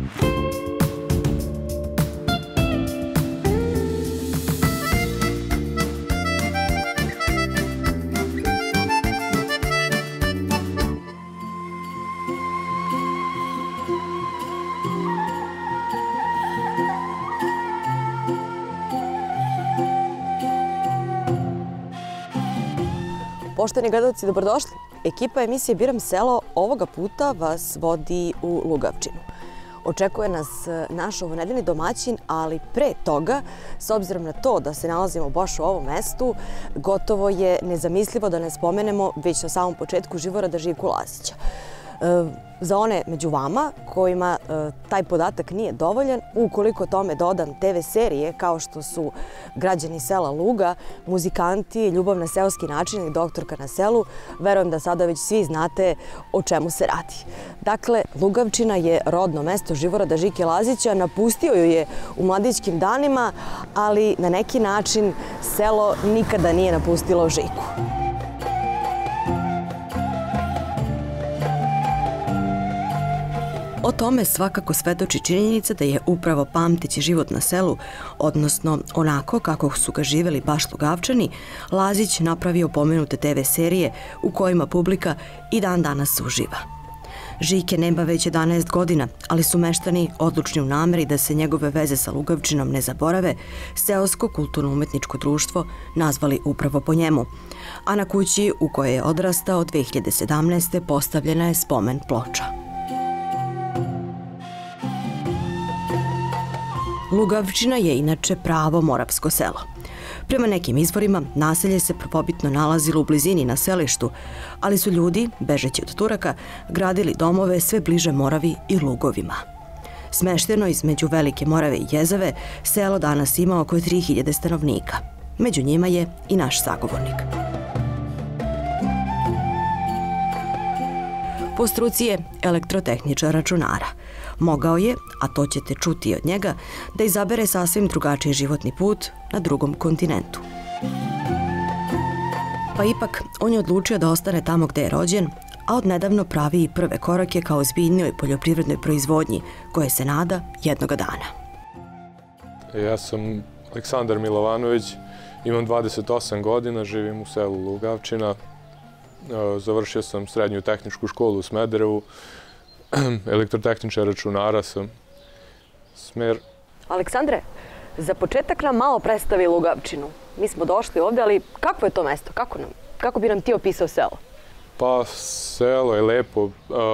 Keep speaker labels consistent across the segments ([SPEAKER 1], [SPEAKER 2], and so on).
[SPEAKER 1] Poštovani gledalci, dobrodošli. Ekipa emisije Biram selo ovoga puta vas vodi u Lugavčinu. Očekuje nas naš ovonedeljni domaćin, ali pre toga, s obzirom na to da se nalazimo baš u ovom mestu, gotovo je nezamislivo da ne spomenemo već na samom početku Živorada Živku Lazića. Za one među vama kojima taj podatak nije dovoljan, ukoliko tome dodam TV serije kao što su Građani sela Luga, Muzikanti, Ljubav na seoski način i Doktorka na selu, verujem da sada već svi znate o čemu se radi. Dakle, Lugavčina je rodno mesto Živorada Žike Lazića, napustio ju je u mladićkim danima, ali na neki način selo nikada nije napustilo Žiku. O tome svakako svedoči činjenica da je upravo pamteći život na selu, odnosno onako kako su ga živeli baš Lugavčani, Lazić napravio pomenute TV serije u kojima publika i dan danas uživa. Žike nema već 11 godina, ali su meštani odlučni u nameri da se njegove veze sa Lugavčinom ne zaborave, seosko kulturno-umetničko društvo nazvali upravo po njemu. A na kući u kojoj je odrastao 2017. postavljena je spomen ploča. Lugavčina je inače pravo moravsko selo. Prema nekim izvorima, naselje se prvobitno nalazilo u blizini na selištu, ali su ljudi, bežeći od Turaka, gradili domove sve bliže Moravi i lugovima. Smešteno između Velike Morave i Jezave, selo danas ima oko 3000 stanovnika. Među njima je i naš sagovornik. Po struci je elektrotehničar računara. Mogao je, a to ćete čuti od njega, da izabere sasvim drugačiji životni put na drugom kontinentu. Pa ipak, on je odlučio da ostane tamo gde je rođen, a odnedavno pravi i prve korake ka ozbiljnijoj poljoprivrednoj proizvodnji, koje se nada jednoga dana.
[SPEAKER 2] Ja sam Aleksandar Milovanović, imam 28 godina, živim u selu Lugavčina. Završio sam srednju tehničku školu u Smederevu, elektrotehničar računara sam, smer.
[SPEAKER 1] Aleksandre, za početak nam malo predstavi Lugavčinu. Mi smo došli ovde, ali kako je to mesto? Kako bi nam ti opisao selo?
[SPEAKER 2] Pa, selo je lepo.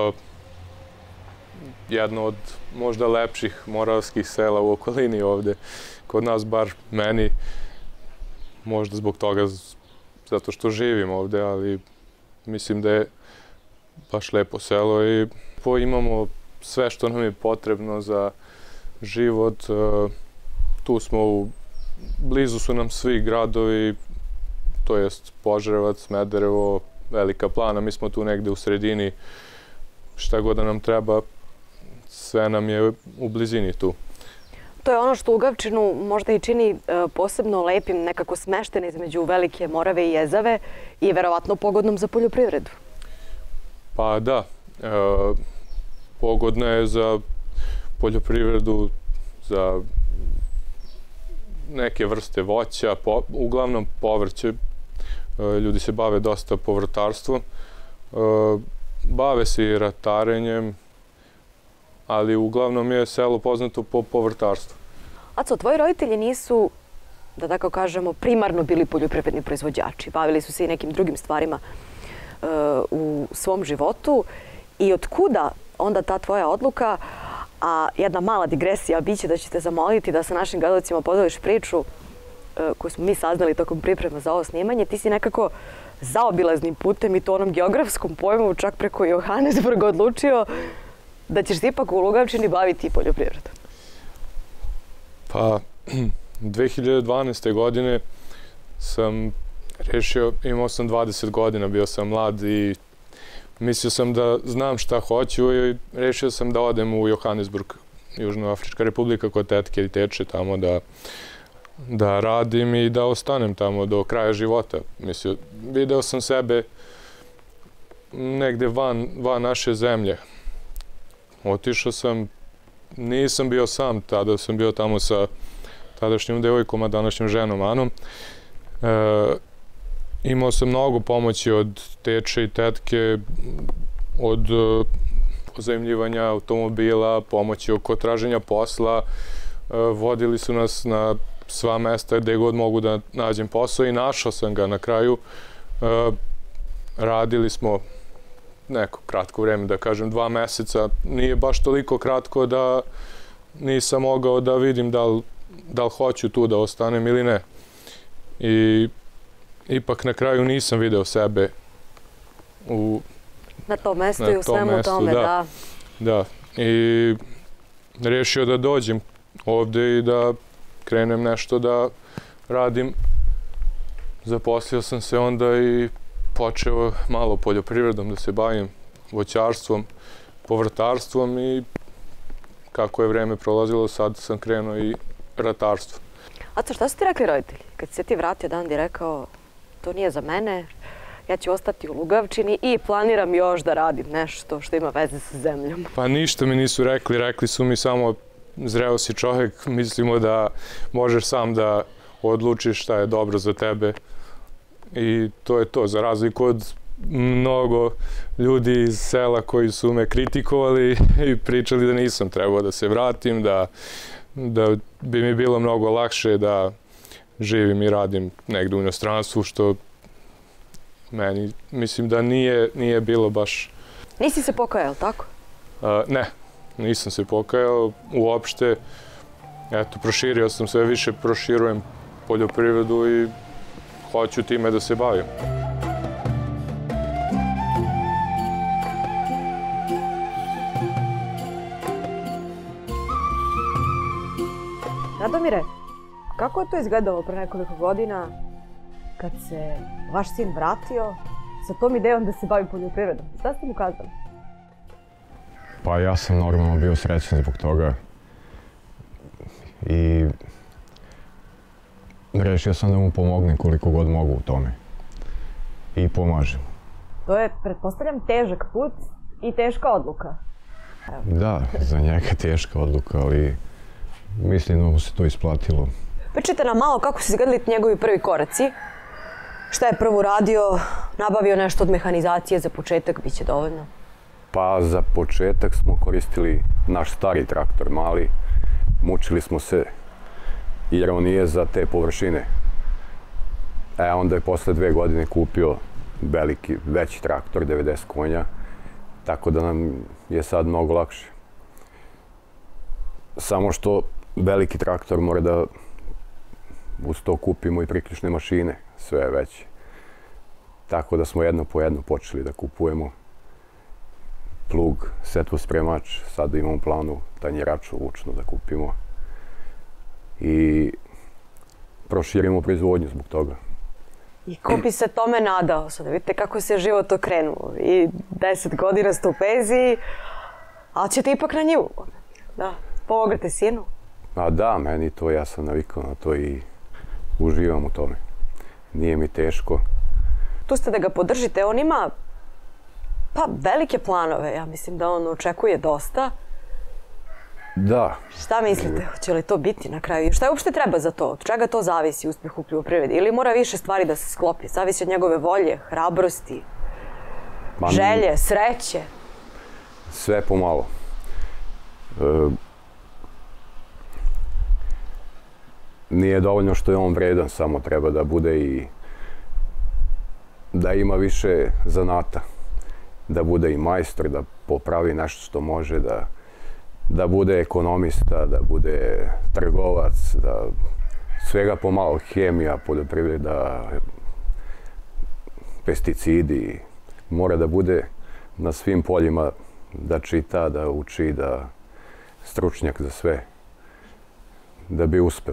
[SPEAKER 2] Jedno od možda lepših moravskih sela u okolini ovde. Kod nas, bar meni, možda zbog toga, zato što živim ovde, ali mislim da je baš lepo selo i imamo sve što nam je potrebno za život. Tu smo, blizu su nam svi gradovi, to jest Požarevac, Smederevo, Velika Plana, mi smo tu negde u sredini. Šta god da nam treba, sve nam je u blizini tu.
[SPEAKER 1] To je ono što Lugavčinu možda i čini posebno lepim, nekako smešten između Velike Morave i Jezave i verovatno pogodnom za poljoprivredu.
[SPEAKER 2] Pa da, pogodna je za poljoprivredu, za neke vrste voća, uglavnom povrće. Ljudi se bave dosta povrtarstvom, bave se i ratarenjem, ali uglavnom je selo poznato po povrtarstvu.
[SPEAKER 1] Aco, tvoji roditelji nisu, da tako kažemo, primarno bili poljoprivredni proizvođači. Bavili su se i nekim drugim stvarima u svom životu. I otkuda onda ta tvoja odluka, a jedna mala digresija biće da ću te zamoliti da sa našim gledalcima podeliš priču koju smo mi saznali tokom priprema za ovo snimanje. Ti si nekako zaobilaznim putem i to onom geografskom pojmu, čak preko Johannesburga odlučio da ćeš se ipak u Lugavčini baviti poljoprivredom.
[SPEAKER 2] Pa, 2012. godine sam rešio, imao sam 20 godina, bio sam mlad i mislio sam da znam šta hoću i rešio sam da odem u Johannesburg, Južnoafrička republika, kod tetke i teče tamo da radim i da ostanem tamo do kraja života. Mislio, video sam sebe negde van naše zemlje. Otišao sam, nisam bio sam, tada sam bio tamo sa tadašnjom devojkom, a današnjom ženom Anom. Imao sam mnogo pomoći od teče i tetke, od pozajmljivanja automobila, pomoći oko traženja posla. Vodili su nas na sva mesta gde god mogu da nađem posao i našao sam ga na kraju. Radili smo neko kratko vreme, da kažem 2 meseca. Nije baš toliko kratko da nisam mogao da vidim da li hoću tu da ostanem ili ne. I ipak na kraju nisam video sebe
[SPEAKER 1] na tom mestu i u svemu tome, da.
[SPEAKER 2] Da, i rešio da dođem ovde i da krenem nešto da radim. Zaposlio sam se onda i počeo malo poljoprivredom da se bavim, voćarstvom, povrtarstvom i kako je vreme prolazilo, sad sam krenuo i ratarstvo.
[SPEAKER 1] Aco, šta su ti rekli roditelji? Kad si se ti vratio dan, ti rekao, to nije za mene, ja ću ostati u Lugavčini i planiram još da radim nešto što ima veze sa zemljom.
[SPEAKER 2] Pa ništa mi nisu rekli, rekli su mi samo zreo si čovjek, mislimo da možeš sam da odlučiš šta je dobro za tebe. I to je to, za razliku od mnogo ljudi iz sela koji su me kritikovali i pričali da nisam trebao da se vratim, da bi mi bilo mnogo lakše da živim i radim negde u inostranstvu, što meni mislim da nije bilo baš...
[SPEAKER 1] Nisi se pokajao, tako?
[SPEAKER 2] Ne, nisam se pokajao uopšte. Eto, proširio sam sve više, proširujem poljoprivredu i hoću time da se bavim.
[SPEAKER 1] Radomire, kako je to izgledalo pre nekoliko godina kad se vaš sin vratio sa tom idejom da se bavi poljoprivredom? Šta ste mu kazali?
[SPEAKER 3] Pa ja sam normalno bio srećan zbog toga i rešio sam da mu pomognem koliko god mogu u tome i pomažem.
[SPEAKER 1] To je, pretpostavljam, težak put i teška odluka.
[SPEAKER 3] Da, za njega teška odluka, ali mislim da mu se to isplatilo.
[SPEAKER 1] Pričajte nam malo kako su izgledali njegovi prvi koraci. Šta je prvo uradio? Nabavio nešto od mehanizacije za početak, bit će dovoljno?
[SPEAKER 4] Pa za početak smo koristili naš stari traktor, mali. Mučili smo se jer on nije za te površine. Onda je posle 2 godine kupio veći traktor, 90 konja, tako da nam je sad mnogo lakše. Samo što veliki traktor mora da uz to kupimo i priključne mašine, sve je veće. Tako da smo jedno po jedno počeli da kupujemo plug, setvospremač, sad imamo u planu tanjiraču vučnu da kupimo i proširimo proizvodnju zbog toga.
[SPEAKER 1] I ko bi se tome nadao? Sada vidite kako se život okrenuo. I 10 godina ste u penziji, ali ćete ipak na njivu. Da, pomognete sinu.
[SPEAKER 4] A da, meni to, ja sam navikao na to i uživam u tome. Nije mi teško.
[SPEAKER 1] Tu ste da ga podržite, on ima velike planove, ja mislim da on očekuje dosta.
[SPEAKER 4] Da.
[SPEAKER 1] Šta mislite, hoće li to biti na kraju? Šta je uopšte treba za to? Od čega to zavisi uspeh u poljoprivredi? Ili mora više stvari da se sklopi? Zavisi od njegove volje, hrabrosti, želje, sreće?
[SPEAKER 4] Sve pomalo. Nije dovoljno što je on vredan, samo treba da bude i da ima više zanata. Da bude i majstor, da popravi nešto što može, da bude ekonomista, da bude trgovac, da svega pomalo, hemija, poljoprivreda, pesticidi. Mora da bude na svim poljima, da čita, da uči, da stručnjak za sve, da bi uspeo.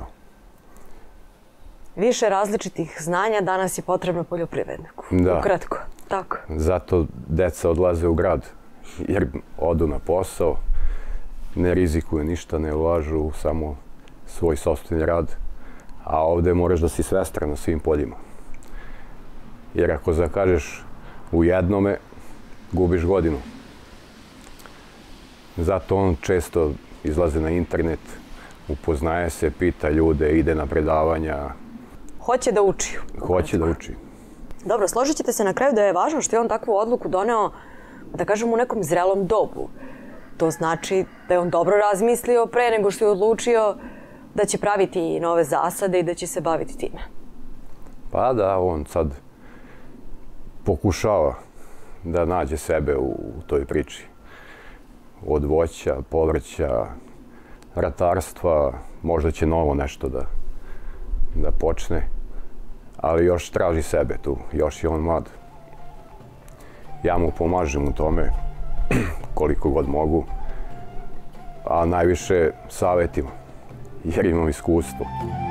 [SPEAKER 1] Više različitih znanja danas je potrebno poljoprivredniku.
[SPEAKER 4] Da.
[SPEAKER 1] Ukratko, tako.
[SPEAKER 4] Zato deca odlaze u grad, jer odu na posao, ne rizikuju ništa, ne ulažu samo svoj sopstveni rad, a ovde moraš da si svestran na svim poljima. Jer ako zakažeš u jednome, gubiš godinu. Zato on često izlaze na internet, upoznaje se, pita ljude, ide na predavanja.
[SPEAKER 1] Hoće da uči.
[SPEAKER 4] Hoće da uči.
[SPEAKER 1] Dobro, složit ćete se na kraju da je važno što je on takvu odluku doneo, da kažem, u nekom zrelom dobu. To znači da je on dobro razmislio pre nego što je odlučio da će praviti nove zasade i da će se baviti time.
[SPEAKER 4] Pa da, on sad pokušava da nađe sebe u toj priči. Od voća, povrća, ratarstva, možda će novo nešto da počne, ali još traži sebe tu, još je on mlad. Ja mu pomažem u tome koliko god mogu, a najviše savjetima, jer imam iskustvo.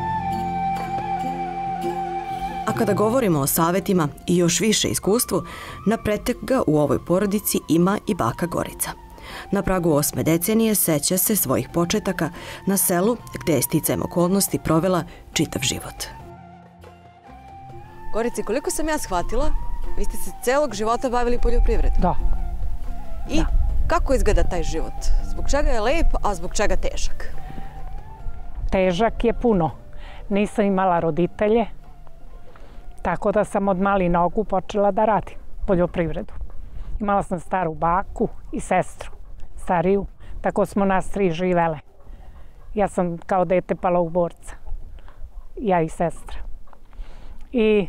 [SPEAKER 1] A kada govorimo o savjetima i još više iskustvu, na pretek ga u ovoj porodici ima i baka Gorica. Na pragu 8. decenije seća se svojih početaka na selu gde je sticajem okolnosti provela čitav život. Gorici, koliko sam ja shvatila, vi ste se celog života bavili poljoprivredom.
[SPEAKER 5] Da.
[SPEAKER 1] I kako izgleda taj život? Zbog čega je lep, a zbog čega težak?
[SPEAKER 5] Težak je puno. Nisam imala roditelje, tako da sam od malih nogu počela da radim poljoprivredu. Imala sam staru baku i sestru, stariju, tako smo nas 3 živele. Ja sam kao dete pala u borca, ja i sestra. I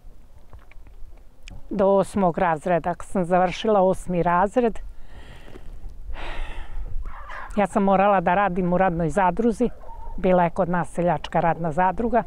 [SPEAKER 5] do 8. razreda, kad sam završila 8. razred, ja sam morala da radim u radnoj zadruzi. Bila je kod nas seljačka radna zadruga.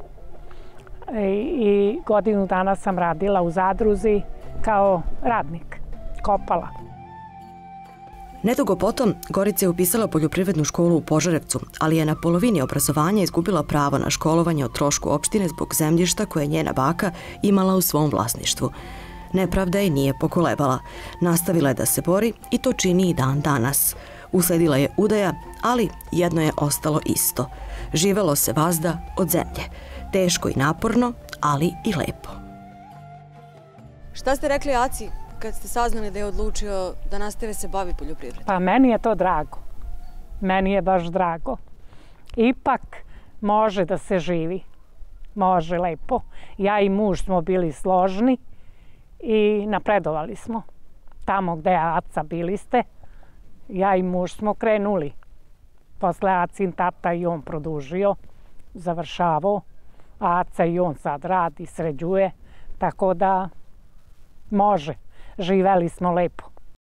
[SPEAKER 5] I godinu dana sam radila u zadruzi kao radnik, kopala.
[SPEAKER 1] Nedugo potom, Gorica je upisala poljoprivrednu školu u Požarevcu, ali je na polovini obrazovanja izgubila pravo na školovanje o trošku opštine zbog zemljišta koje je njena baka imala u svom vlasništvu. Nepravda je nije pokolebala. Nastavila je da se bori i to čini i dan danas. Usledila je udaja, ali jedno je ostalo isto. Živelo se vazda od zemlje. Teško i naporno, ali i lepo. Šta ste rekli Aci kad ste saznali da je odlučio da nastave se bavi poljoprivredom?
[SPEAKER 5] Pa meni je to drago. Meni je baš drago. Ipak može da se živi. Može lepo. Ja i muž smo bili složni i napredovali smo. Tamo gde je Aca bili ste, ja i muž smo krenuli. Posle Acin tata i on produžio, završavao. Aca i on sad radi, sređuje, tako da može. Živeli smo lepo.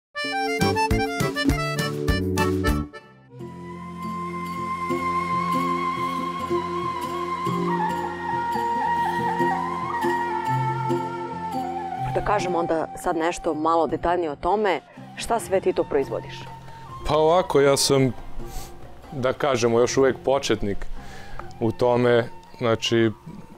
[SPEAKER 1] Da kažem onda sad nešto malo detaljnije o tome, šta sve ti to proizvodiš?
[SPEAKER 2] Pa ovako, ja sam, da kažemo, još uvek početnik u tome. Znači,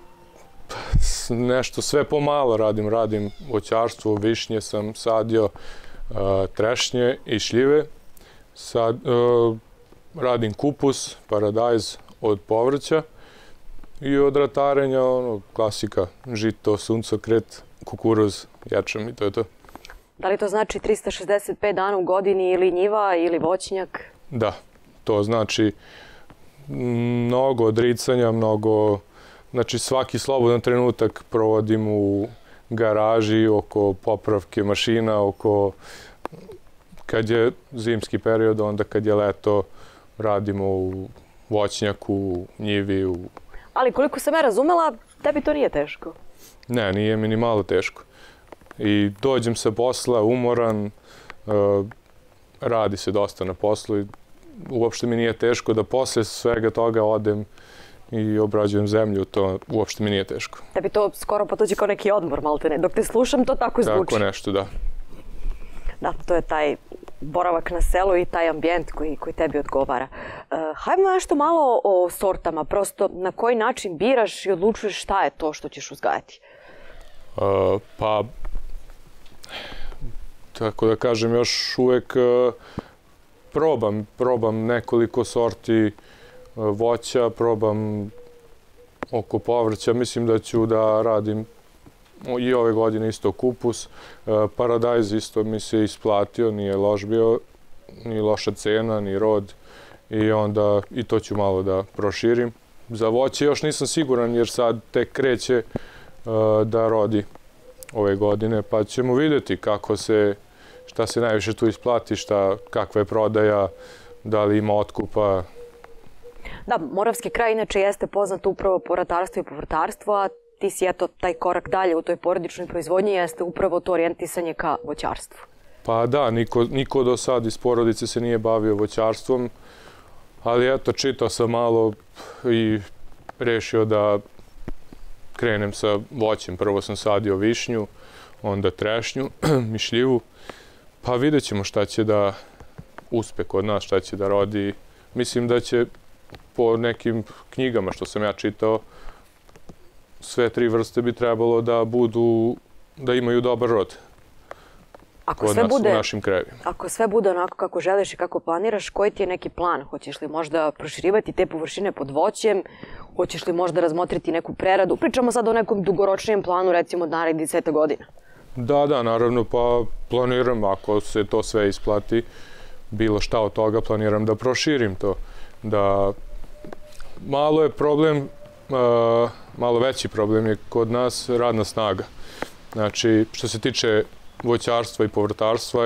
[SPEAKER 2] nešto sve pomalo radim. Radim voćarstvo, višnje sam sadio, trešnje i šljive. Sad radim kupus, paradajz od povrća i od ratarenja, klasika, žito, suncokret, kukuruz, ječam i to je to.
[SPEAKER 1] Da li to znači 365 dana u godini ili njiva ili voćnjak?
[SPEAKER 2] Da, to znači mnogo odricanja, mnogo, znači svaki slobodan trenutak provodim u garaži, oko popravke mašina, oko kad je zimski period, onda kad je leto radimo u voćnjaku, u njivi.
[SPEAKER 1] Ali koliko sam ja razumela, tebi to nije teško?
[SPEAKER 2] Ne, nije mi ni malo teško. I dođem sa posla, umoran, radi se dosta na poslu i uopšte mi nije teško da posle svega toga odem i obrađujem zemlju, to uopšte mi nije teško.
[SPEAKER 1] Tebi to skoro potuđe kao neki odmor, maltene. Dok te slušam, to tako zvuči.
[SPEAKER 2] Tako nešto, da.
[SPEAKER 1] Da, to je taj boravak na selu i taj ambijent koji tebi odgovara. Hajmo nešto malo o sortama, prosto na koji način biraš i odlučuješ šta je to što ćeš uzgajati?
[SPEAKER 2] Pa, tako da kažem, još uvek probam nekoliko sorti voća, probam oko povrća. Mislim da ću da radim i ove godine isto kupus. Paradajz isto mi se isplatio, nije loš bio, ni loša cena, ni rod. i onda i to ću malo da proširim. Za voće još nisam siguran jer sad tek kreće da rodi ove godine, pa ćemo vidjeti šta se najviše tu isplati, kakva je prodaja, da li ima otkupa.
[SPEAKER 1] Da, Moravski kraj inače jeste poznat upravo po ratarstvu i povrtarstvu, a ti si eto taj korak dalje u toj porodičnoj proizvodnji jeste upravo to orijentisanje ka voćarstvu.
[SPEAKER 2] Pa da, niko do sad iz porodice se nije bavio voćarstvom, ali eto, čitao sam malo i rešio da krenem sa voćem. Prvo sam sadio višnju, onda trešnju, mišljivu, pa vidjet ćemo šta će da uspe kod nas, šta će da rodi. Mislim da će po nekim knjigama što sam ja čitao, sve 3 vrste bi trebalo da imaju dobar rod kod nas u našim krajevima.
[SPEAKER 1] Ako sve bude onako kako želiš i kako planiraš, koji ti je neki plan? Hoćeš li možda proširivati te površine pod voćem? Hoćeš li možda razmotriti neku preradu? Pričamo sad o nekom dugoročnijem planu, recimo od narednih 10 godina.
[SPEAKER 2] Da, naravno, pa planiram, ako se to sve isplati, bilo šta od toga, planiram da proširim to. Malo je problem, malo veći problem je kod nas radna snaga. Znači, što se tiče voćarstva i povrtarstva,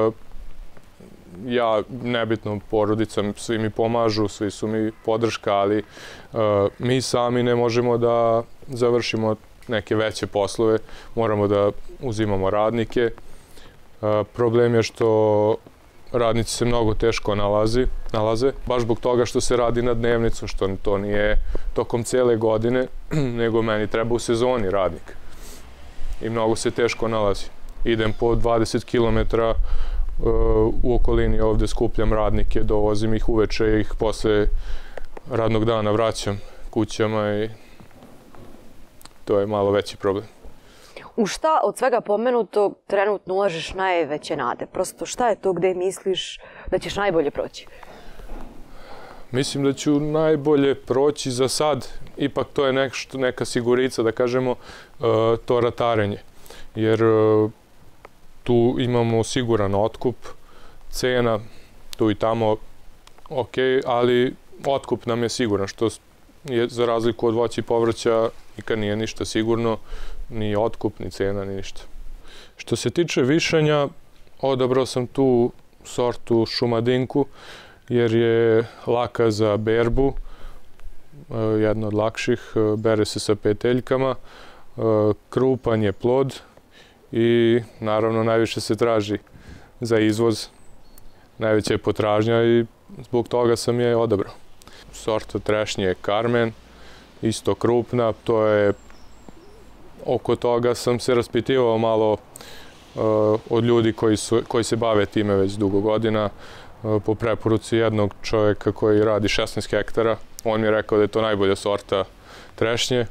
[SPEAKER 2] ja, nebitno, porodica, svi mi pomažu, svi su mi podrška, ali mi sami ne možemo da završimo neke veće poslove, moramo da uzimamo radnike. Problem je što radnici se mnogo teško nalaze, baš zbog toga što se radi na dnevnicu, što to nije tokom cijele godine, nego meni treba u sezoni radnik. I mnogo se teško nalazi. Idem po 20 km u okolini ovde, skupljam radnike, dovozim ih uveče i ih posle radnog dana vraćam kućama i to je malo veći problem.
[SPEAKER 1] U šta od svega pomenutog trenutno ulažeš najveće nade? Prosto šta je to gde misliš da ćeš najbolje proći?
[SPEAKER 2] Mislim da ću najbolje proći za sad. Ipak to je neka sigurica, da kažemo, to ratarenje. Jer tu imamo siguran otkup, cena tu i tamo ok, ali otkup nam je siguran, što je za razliku od voća i povrća nikad nije ništa sigurno, ni otkup, ni cena, ni ništa. Što se tiče višanja, odabrao sam tu sortu Šumadinku, jer je laka za berbu, jedna od lakših, bere se sa peteljkama, krupan je plod i naravno najviše se traži za izvoz, najveća je potražnja i zbog toga sam je odabrao. Sorta trešnje je Karmen, isto krupna, to je, oko toga sam se raspitivao malo od ljudi koji se bave time već dugo godina, po preporuci jednog čovjeka koji radi 16 hektara. On mi je rekao da je to najbolja sorta trešnje.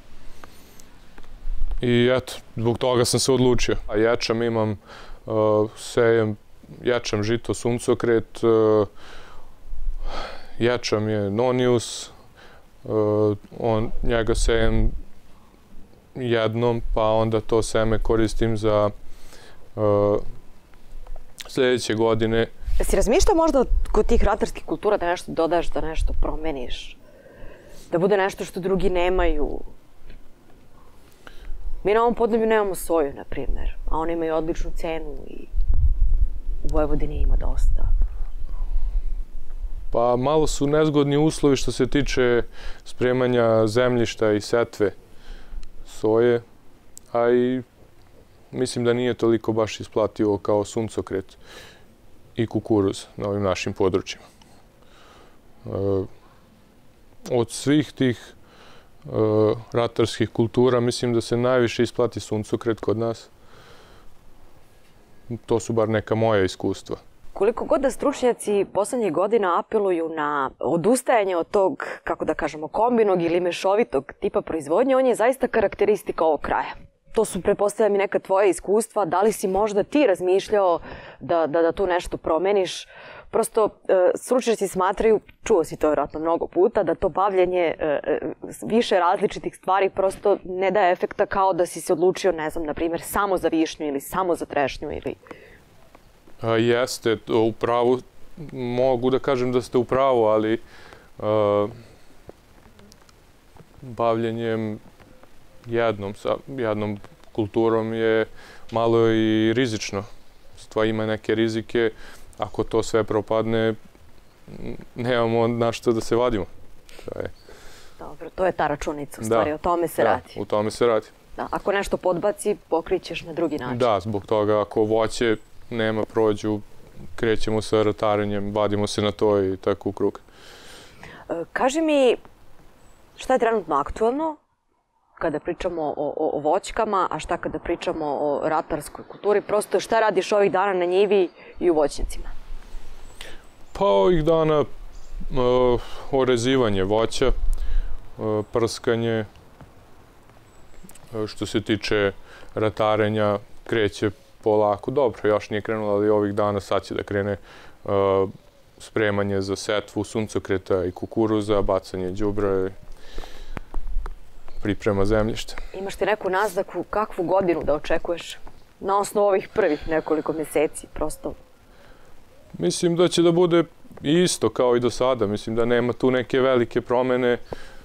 [SPEAKER 2] I eto, zbog toga sam se odlučio. A ječam imam, sejem ječam, žito, suncokret, ječam je Nonius, njega sejem jednom, pa onda to seme koristim za sljedeće godine.
[SPEAKER 1] Jesi razmišljao možda kod tih ratarskih kultura da nešto dodaš, da nešto promeniš? Da bude nešto što drugi nemaju? Mi na ovom podneblju nemamo soju, na primjer, a oni imaju odličnu cenu i u Vojvodini ima dosta.
[SPEAKER 2] Pa malo su nezgodni uslovi što se tiče spremanja zemljišta i setve soje, a i mislim da nije toliko baš isplativo kao suncokret i kukuruz na ovim našim područjima. Od svih tih ratarskih kultura mislim da se najviše isplati suncokret kod nas. To su bar neka moja iskustva.
[SPEAKER 1] Koliko god da stručnjaci poslednjih godina apeluju na odustajanje od tog, kako da kažemo, kombinog ili mešovitog tipa proizvodnje, on je zaista karakteristika ovog kraja. To su, pretpostavljam, i neka tvoja iskustva. Da li si možda ti razmišljao da tu nešto promeniš? Prosto, stručnjaci smatraju, čuo si to vjerojatno mnogo puta, da to bavljenje više različitih stvari prosto ne daje efekta kao da si se odlučio, ne znam, na primjer, samo za višnju ili samo za trešnju ili...
[SPEAKER 2] Jeste, upravo mogu da kažem da ste u pravu, ali bavljenjem jednom kulturom je malo i rizično. Stvar ima neke rizike, ako to sve propadne, nemamo na što da se vadimo.
[SPEAKER 1] Dobro, to je ta računica, u stvari, o tome se radi.
[SPEAKER 2] Da, o tome se radi.
[SPEAKER 1] Ako nešto podbaci, pokrićeš na drugi način.
[SPEAKER 2] Da, zbog toga ako voće nema prođu, krećemo sa ratarenjem, vadimo se na to i tako u krug.
[SPEAKER 1] Kaži mi, šta je trenutno aktualno kada pričamo o voćkama, a šta kada pričamo o ratarskoj kulturi? Prosto šta radiš ovih dana na njivi i u voćnjacima?
[SPEAKER 2] Pa ovih dana orezivanje voća, prskanje. Što se tiče ratarenja, kreće polako. Dobro, još nije krenulo, ali ovih dana sad će da krene spremanje za setvu suncokreta i kukuruza, bacanje đubre, priprema zemljišta.
[SPEAKER 1] Imaš ti neku naznaku kakvu godinu da očekuješ na osnovu ovih prvih nekoliko meseci, prosto?
[SPEAKER 2] Mislim da će da bude isto kao i do sada. Mislim da nema tu neke velike promene.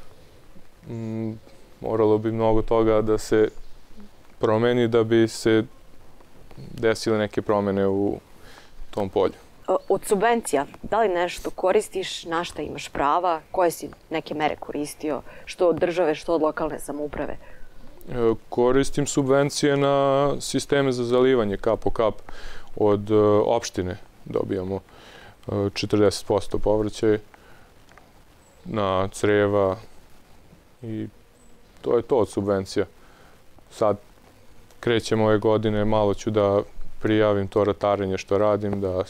[SPEAKER 2] Moralo bi mnogo toga da se promeni da bi se desile neke promene u tom polju.
[SPEAKER 1] Od subvencija, da li nešto koristiš, na šta imaš prava, koje si neke mere koristio, što od države, što od lokalne samouprave?
[SPEAKER 2] Koristim subvencije na sisteme za zalivanje, kap po kap. Od opštine dobijamo 40% povraćaj na creva i to je to od subvencija. Sad krećemo ove godine, malo ću da prijavim to ratarenje što radim, da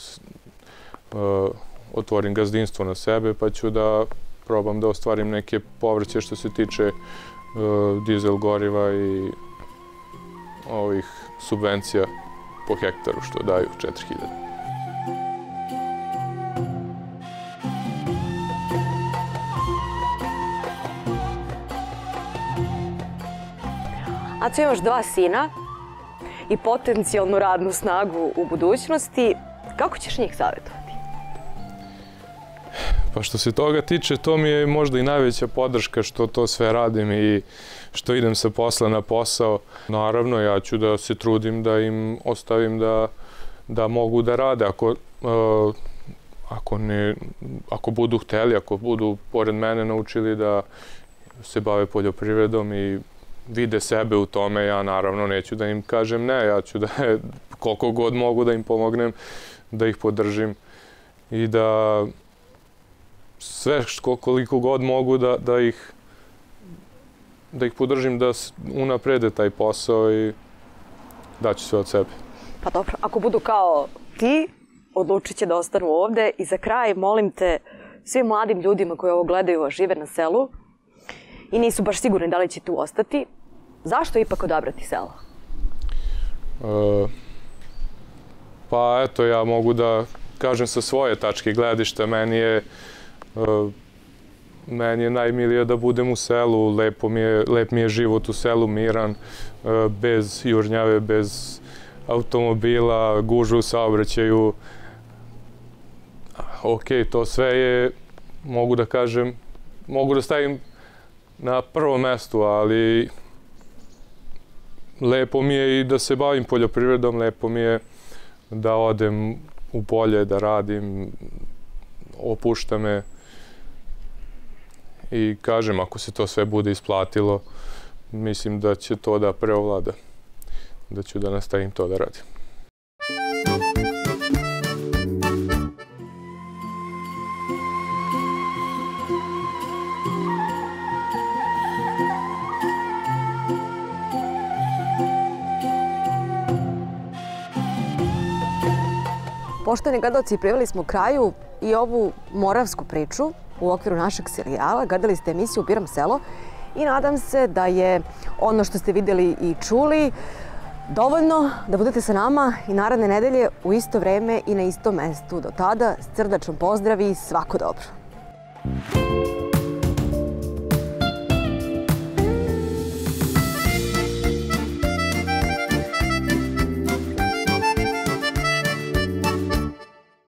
[SPEAKER 2] otvorim gazdinstvo na sebe, pa ću da probam da ostvarim neke povraćaje što se tiče dizel goriva i ovih subvencija po hektaru što daju 4000.
[SPEAKER 1] Aco, imaš 2 sina i potencijalnu radnu snagu u budućnosti. Kako ćeš njih savjetovati?
[SPEAKER 2] Pa što se toga tiče, to mi je možda i najveća podrška što to sve radim i što idem sa posla na posao. Naravno, ja ću da se trudim da im ostavim da mogu da rade. Ako budu hteli, ako budu pored mene naučili da se bave poljoprivredom i vide sebe u tome, ja naravno neću da im kažem ne, ja ću da koliko god mogu da im pomognem, da ih podržim i da sve koliko god mogu da ih podržim da unaprede taj posao i daću sve od sebe.
[SPEAKER 1] Pa dobro, ako budu kao ti, odlučit će da ostanu ovde. I za kraj, molim te, svim mladim ljudima koji ovo gledaju, a žive na selu i nisu baš sigurni da li će tu ostati, zašto ipak odabrati selo?
[SPEAKER 2] Pa eto, ja mogu da kažem sa svoje tačke gledišta. Meni je najmilije da budem u selu, lep mi je život u selu, miran, bez jurnjave, bez automobila, gužve u saobraćaju. Ok, to sve je, mogu da kažem, mogu da stavim na prvo mesto, ali lepo mi je i da se bavim poljoprivredom, lepo mi je da odem u polje, da radim, opušta me. I kažem, ako se to sve bude isplatilo, mislim da će to da preovlada, da ću da nastavim to da radim.
[SPEAKER 1] Poštovani gledaoci, priveli smo kraju i ovu moravsku priču u okviru našeg serijala. Gledali ste emisiju Biram selo i nadam se da je ono što ste vidjeli i čuli dovoljno da budete sa nama i naredne nedelje u isto vreme i na istom mestu. Do tada, srdačan pozdrav i svako dobro.